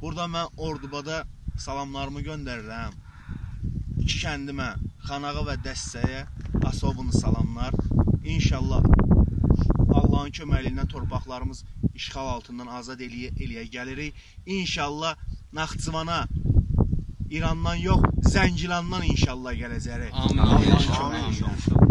Burada mən Ordubada salamlarımı göndərirəm. İki kəndimə, Xanağa və Dəstəyə asobunu salamlar. İnşallah Allahın köməkliyindən torpaqlarımız işğal altından azad eləyə gəlirik. İnşallah Naxçıvana İrandan yox, Zəngilandan inşallah gələcərik. Amin.